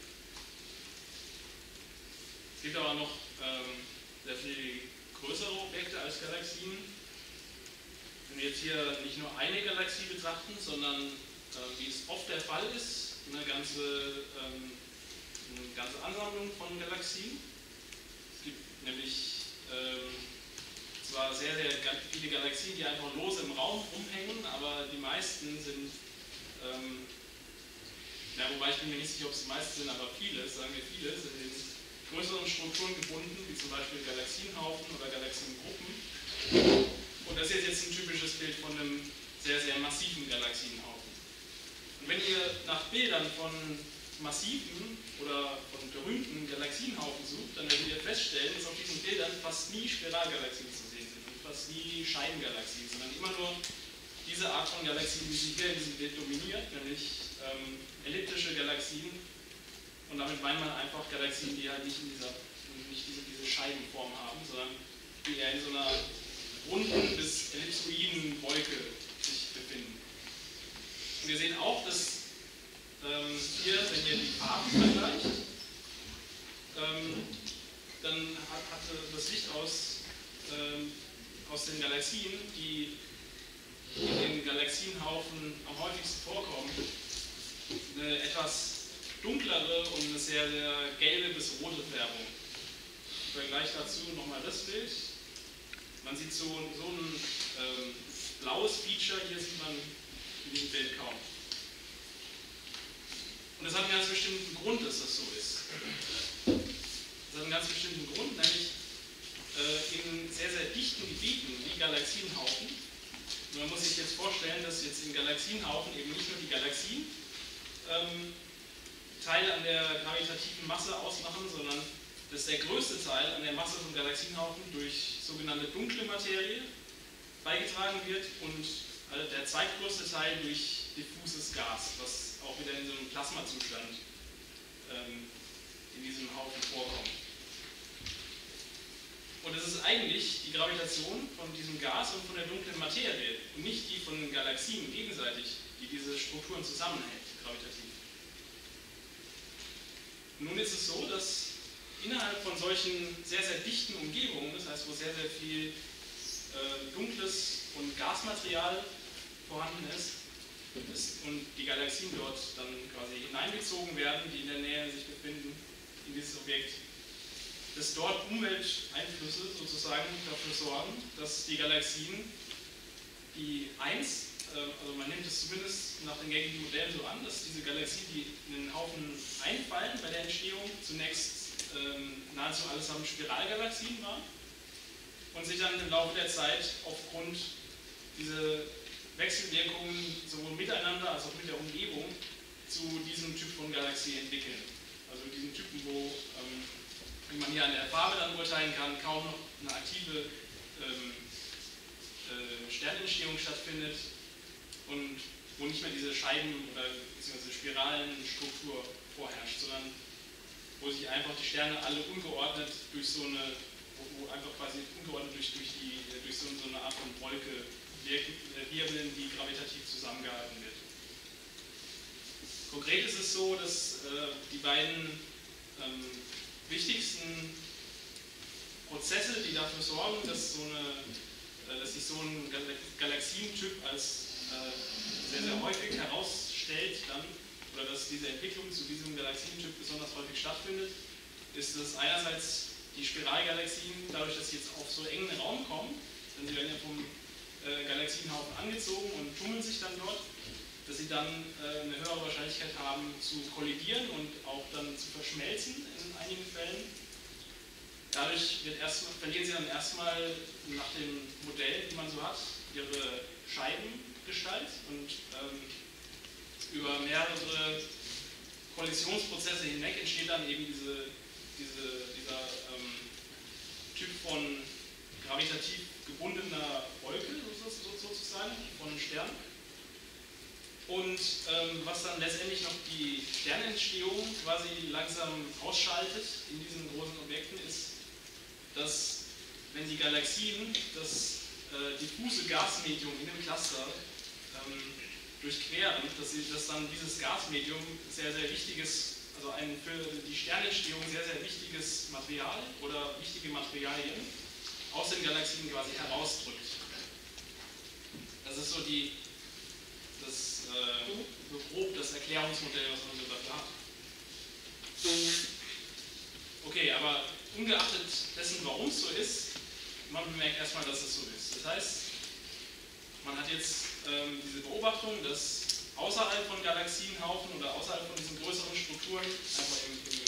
Es gibt aber noch sehr viel größere Objekte als Galaxien. Wenn wir jetzt hier nicht nur eine Galaxie betrachten, sondern wie es oft der Fall ist, eine ganze Ansammlung von Galaxien. Es gibt nämlich zwar sehr, sehr viele Galaxien, die einfach lose im Raum rumhängen, aber die meisten sind, wobei ich bin mir nicht sicher, ob es die meisten sind, aber viele, sagen wir viele, sind in größeren Strukturen gebunden, wie zum Beispiel Galaxienhaufen oder Galaxiengruppen. Und das ist jetzt ein typisches Bild von einem sehr, sehr massiven Galaxienhaufen. Und wenn ihr nach Bildern von massiven oder von berühmten Galaxienhaufen sucht, dann werdet ihr feststellen, dass auf diesen Bildern fast nie Spiralgalaxien zu sehen sind und fast nie Scheibengalaxien, sondern immer nur diese Art von Galaxien, die sich hier in diesem Bild dominiert, nämlich elliptische Galaxien. Und damit meint man einfach Galaxien, die halt nicht diese Scheibenform haben, sondern die eher in so einer runden bis ellipsoiden Wolke sich befinden. Und wir sehen auch, dass hier, wenn ihr die Farben vergleicht, dann hat das Licht aus den Galaxien, die in den Galaxienhaufen am häufigsten vorkommen, eine etwas dunklere und eine sehr, sehr gelbe bis rote Färbung. Ich vergleiche dazu nochmal das Bild. Man sieht so ein blaues Feature, hier sieht man in diesem Bild kaum. Und das hat einen ganz bestimmten Grund, dass das so ist. Das hat einen ganz bestimmten Grund, nämlich in sehr, sehr dichten Gebieten wie Galaxienhaufen. Und man muss sich jetzt vorstellen, dass jetzt in Galaxienhaufen eben nicht nur die Galaxien Teil an der gravitativen Masse ausmachen, sondern dass der größte Teil an der Masse von Galaxienhaufen durch sogenannte dunkle Materie beigetragen wird und der zweitgrößte Teil durch diffuses Gas, was auch wieder in so einem Plasmazustand in diesem Haufen vorkommt. Und es ist eigentlich die Gravitation von diesem Gas und von der dunklen Materie und nicht die von den Galaxien gegenseitig, die diese Strukturen zusammenhält, gravitativ. Nun ist es so, dass innerhalb von solchen sehr, sehr dichten Umgebungen, das heißt, wo sehr, sehr viel dunkles und Gasmaterial vorhanden ist und die Galaxien dort dann quasi hineingezogen werden, die in der Nähe sich befinden, in dieses Objekt, dass dort Umwelteinflüsse sozusagen dafür sorgen, dass die Galaxien, die also man nimmt es zumindest nach den gängigen Modellen so an, dass diese Galaxien, die in den Haufen einfallen bei der Entstehung, zunächst nahezu allesamt Spiralgalaxien waren und sich dann im Laufe der Zeit aufgrund dieser Wechselwirkungen sowohl miteinander als auch mit der Umgebung zu diesem Typ von Galaxie entwickeln. Also diesen Typen, wo, wie man hier an der Farbe dann urteilen kann, kaum noch eine aktive Sternentstehung stattfindet und wo nicht mehr diese Scheiben- oder beziehungsweise Spiralenstruktur vorherrscht, sondern wo sich einfach die Sterne alle ungeordnet durch so eine, wo einfach quasi ungeordnet durch so eine Art von Wolke wirbeln, die gravitativ zusammengehalten wird. Konkret ist es so, dass die beiden wichtigsten Prozesse, die dafür sorgen, dass sich so ein Galaxientyp als sehr, sehr häufig herausstellt, oder dass diese Entwicklung zu diesem Galaxientyp besonders häufig stattfindet, ist, dass einerseits die Spiralgalaxien, dadurch, dass sie jetzt auf so engen Raum kommen, denn sie werden ja vom Galaxienhaufen angezogen und tummeln sich dann dort, dass sie dann eine höhere Wahrscheinlichkeit haben zu kollidieren und auch dann zu verschmelzen in einigen Fällen. Dadurch verlieren sie dann erstmal nach dem Modell, die man so hat, ihre Scheibengestalt und über mehrere Kollisionsprozesse hinweg entsteht dann eben dieser Typ von gravitativ gebundener Wolke, sozusagen, von Sternen. Und was dann letztendlich noch die Sternentstehung quasi langsam ausschaltet in diesen großen Objekten ist, dass wenn die Galaxien das diffuse Gasmedium in dem Cluster durchqueren, dass dann dieses Gasmedium sehr, sehr wichtiges, also ein für die Sternentstehung sehr, sehr wichtiges Material oder wichtige Materialien aus den Galaxien quasi herausdrückt. Das ist so grob das Erklärungsmodell, was man so dafür hat. Okay, aber ungeachtet dessen, warum es so ist, man bemerkt erstmal, dass es so ist. Das heißt, man hat jetzt diese Beobachtung, dass außerhalb von Galaxienhaufen oder außerhalb von diesen größeren Strukturen, einfach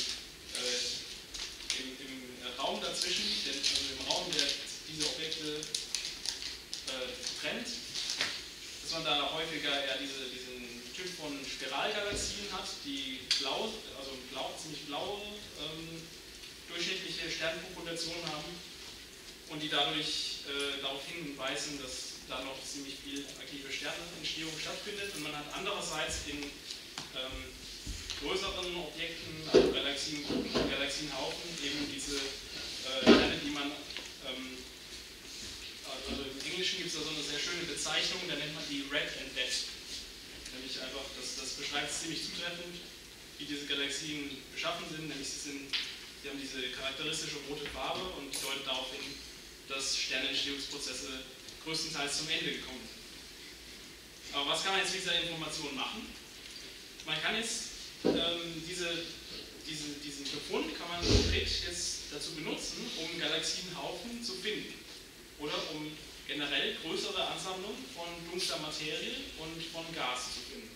im Raum dazwischen, also im Raum, der diese Objekte trennt, dass man da häufiger eher diesen Typ von Spiralgalaxien hat, die ziemlich blaue durchschnittliche Sternpopulationen haben und die dadurch darauf hinweisen, dass da noch ziemlich viel aktive Sternentstehung stattfindet. Und man hat andererseits in größeren Objekten, also Galaxienhaufen, eben diese Sterne, die man, also im Englischen gibt es da so eine sehr schöne Bezeichnung, da nennt man die Red and Dead. Nämlich einfach, das beschreibt ziemlich zutreffend, wie diese Galaxien beschaffen sind, nämlich sie haben diese charakteristische rote Farbe und deuten darauf hin, dass Sternentstehungsprozesse größtenteils zum Ende gekommen sind. Aber was kann man jetzt mit dieser Information machen? Man kann jetzt diesen Befund kann man konkret jetzt dazu benutzen, um Galaxienhaufen zu finden oder um generell größere Ansammlungen von dunkler Materie und von Gas zu finden.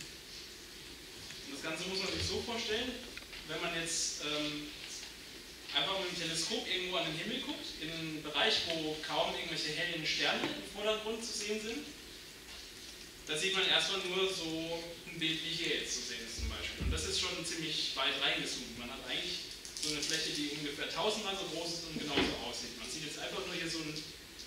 Und das Ganze muss man sich so vorstellen, wenn man jetzt einfach mit dem Teleskop irgendwo an den Himmel guckt, in einen Bereich, wo kaum irgendwelche hellen Sterne im Vordergrund zu sehen sind, da sieht man erstmal nur so ein Bild wie hier jetzt zu sehen ist zum Beispiel. Und das ist schon ziemlich weit reingezoomt. Man hat eigentlich so eine Fläche, die ungefähr 1000-mal so groß ist und genauso aussieht. Man sieht jetzt einfach nur hier so einen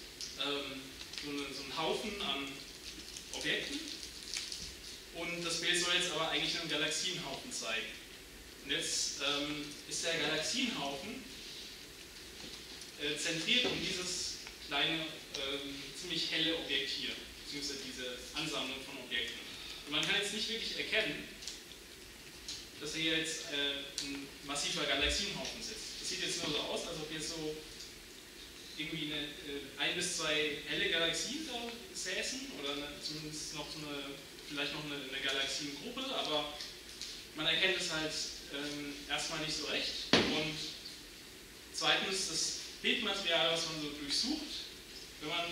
Haufen an Objekten. Und das Bild soll jetzt aber eigentlich einen Galaxienhaufen zeigen. Und jetzt ist der Galaxienhaufen zentriert um dieses kleine, ziemlich helle Objekt hier, beziehungsweise diese Ansammlung von Objekten. Und man kann jetzt nicht wirklich erkennen, dass hier jetzt ein massiver Galaxienhaufen sitzt. Das sieht jetzt nur so aus, als ob jetzt so irgendwie 1 bis 2 helle Galaxien da säßen oder zumindest noch vielleicht noch eine Galaxiengruppe, aber man erkennt es halt erstmal nicht so recht. Und zweitens, das Bildmaterial, was man so durchsucht, wenn man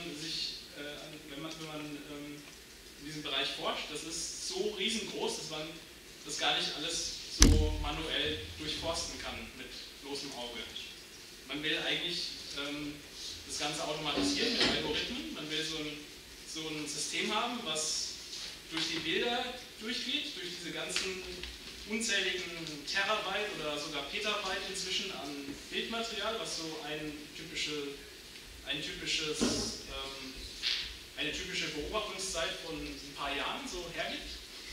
in diesem Bereich forscht, das ist so riesengroß, dass man das gar nicht alles so manuell durchforsten kann mit bloßem Auge. Man will eigentlich das Ganze automatisieren mit Algorithmen. Man will so ein System haben, was durch die Bilder durchgeht, durch diese ganzen unzähligen Terabyte oder sogar Petabyte inzwischen an Bildmaterial, was so eine typische Beobachtungszeit von ein paar Jahren so hergibt.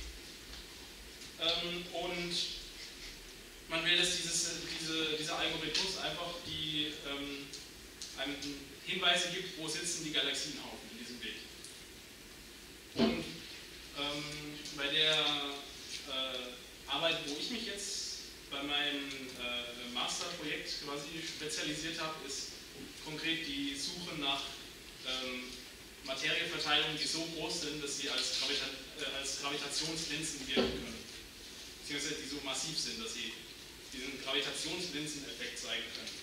Und man will, dass dieser Algorithmus einfach einem Hinweise gibt, wo sitzen die Galaxienhaufen in diesem Bild. Und bei der Arbeit, wo ich mich jetzt bei meinem Masterprojekt quasi spezialisiert habe, ist konkret die Suche nach Materieverteilungen, die so groß sind, dass sie als Gravitationslinsen wirken können. Beziehungsweise die so massiv sind, dass sie diesen Gravitationslinseneffekt zeigen können.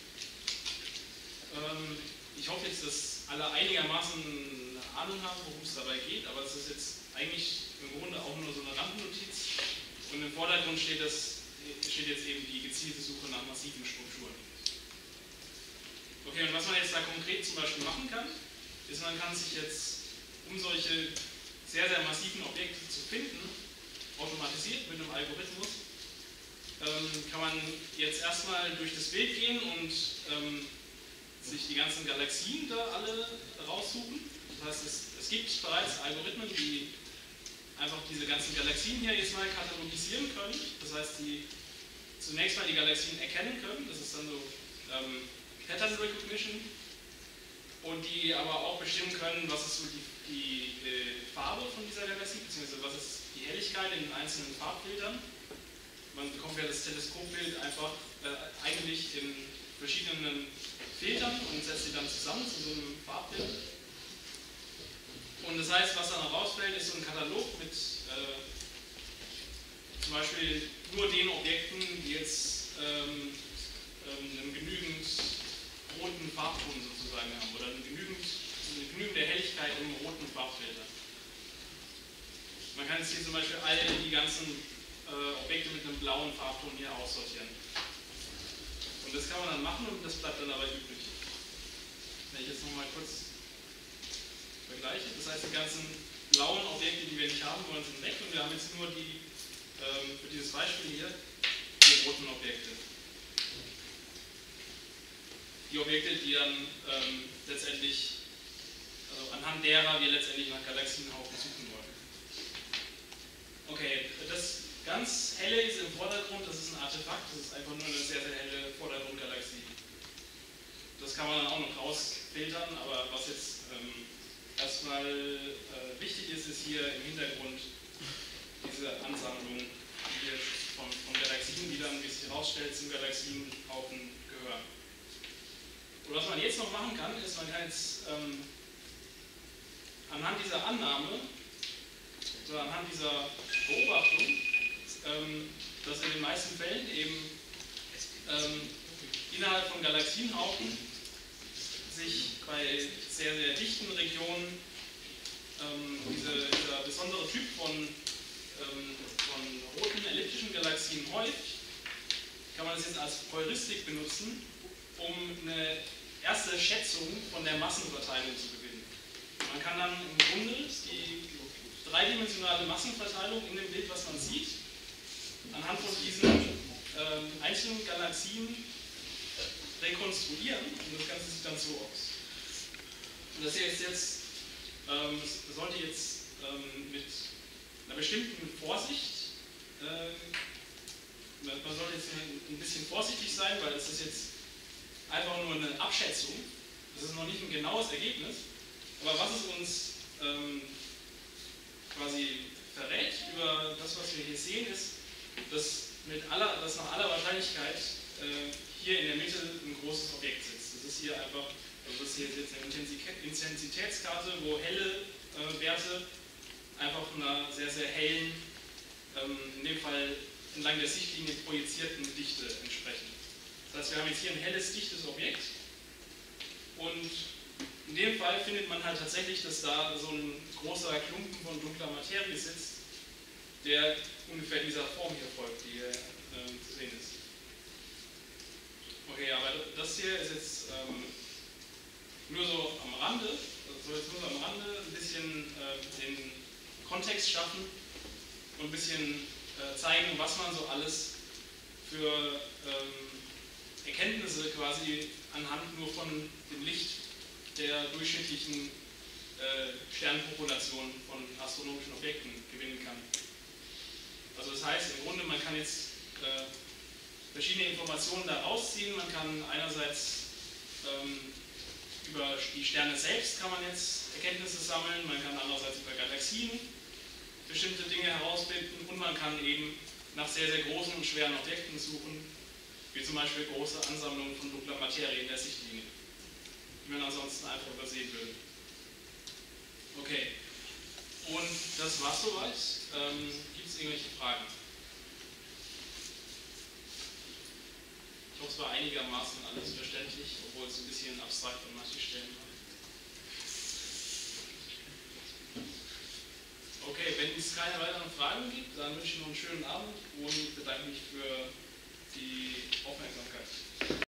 Ich hoffe jetzt, dass alle einigermaßen eine Ahnung haben, worum es dabei geht, aber es ist jetzt eigentlich im Grunde auch nur so eine Randnotiz. Und im Vordergrund steht jetzt eben die gezielte Suche nach massiven Strukturen. Okay, und was man jetzt da konkret zum Beispiel machen kann, ist, man kann sich jetzt, um solche sehr, sehr massiven Objekte zu finden, automatisiert mit einem Algorithmus, kann man jetzt erstmal durch das Bild gehen und sich die ganzen Galaxien da alle raussuchen. Das heißt, es gibt bereits Algorithmen, die einfach diese ganzen Galaxien hier jetzt mal katalogisieren können. Das heißt, die zunächst mal die Galaxien erkennen können. Das ist dann so Pattern Recognition. Und die aber auch bestimmen können, was ist so die Farbe von dieser Galaxie, beziehungsweise was ist die Helligkeit in den einzelnen Farbfiltern. Man bekommt ja das Teleskopbild einfach eigentlich in verschiedenen Filtern und setzt sie dann zusammen zu so einem Farbbild. Und das heißt, was dann rausfällt, ist so ein Katalog mit zum Beispiel nur den Objekten, die jetzt einen genügend roten Farbton sozusagen haben oder eine genügende Helligkeit im roten Farbfilter. Man kann jetzt hier zum Beispiel all die ganzen Objekte mit einem blauen Farbton hier aussortieren. Und das kann man dann machen und das bleibt dann dabei übrig. Wenn ich jetzt nochmal kurz vergleiche, das heißt, die ganzen blauen Objekte, die wir nicht haben wollen, sind weg und wir haben jetzt nur die, für dieses Beispiel hier, die roten Objekte. Die Objekte, die dann letztendlich, also anhand derer wir letztendlich nach Galaxienhaufen suchen wollen. Okay, das ganz helle ist im Vordergrund, das ist ein Artefakt, das ist einfach nur eine sehr, sehr helle Vordergrundgalaxie. Das kann man dann auch noch rausfiltern, aber was jetzt erstmal wichtig ist, ist hier im Hintergrund diese Ansammlung hier von Galaxien, die dann, wie sich herausstellt, zum Galaxienhaufen gehören. Und was man jetzt noch machen kann, ist, man kann jetzt anhand dieser Annahme, so anhand dieser Beobachtung, dass in den meisten Fällen eben innerhalb von Galaxienhaufen sich bei sehr, sehr dichten Regionen dieser besondere Typ von roten elliptischen Galaxien häuft, kann man das jetzt als Heuristik benutzen, um eine erste Schätzung von der Massenverteilung zu gewinnen. Man kann dann im Grunde die dreidimensionale Massenverteilung in dem Bild, was man sieht, anhand von diesen einzelnen Galaxien rekonstruieren, und das Ganze sieht dann so aus. Und das hier ist jetzt, sollte jetzt mit einer bestimmten Vorsicht, man sollte jetzt ein bisschen vorsichtig sein, weil das ist jetzt einfach nur eine Abschätzung, das ist noch nicht ein genaues Ergebnis, aber was es uns quasi verrät über das, was wir hier sehen, ist, dass nach aller Wahrscheinlichkeit hier in der Mitte ein großes Objekt sitzt. Das ist hier einfach, also das hier ist jetzt eine Intensitätskarte, wo helle Werte einfach einer sehr, sehr hellen, in dem Fall entlang der Sichtlinie projizierten Dichte entsprechen. Das heißt, wir haben jetzt hier ein helles, dichtes Objekt und in dem Fall findet man halt tatsächlich, dass da so ein großer Klumpen von dunkler Materie sitzt, der ungefähr dieser Form hier folgt, die hier zu sehen ist. Okay, aber das hier ist jetzt nur so am Rande, ein bisschen den Kontext schaffen und ein bisschen zeigen, was man so alles für Erkenntnisse quasi anhand nur von dem Licht der durchschnittlichen Sternenpopulation von astronomischen Objekten gewinnen kann. Also das heißt im Grunde, man kann jetzt verschiedene Informationen da rausziehen. Man kann einerseits über die Sterne selbst kann man jetzt Erkenntnisse sammeln, man kann andererseits über Galaxien bestimmte Dinge herausfinden und man kann eben nach sehr, sehr großen und schweren Objekten suchen, wie zum Beispiel große Ansammlungen von dunkler Materie in der Sichtlinie, die man ansonsten einfach übersehen würde. Okay, und das war's soweit. Gibt es irgendwelche Fragen? Ich hoffe, es war einigermaßen alles verständlich, obwohl es ein bisschen abstrakt an manchen Stellen war. Okay, wenn es keine weiteren Fragen gibt, dann wünsche ich noch einen schönen Abend und bedanke mich für die Aufmerksamkeit.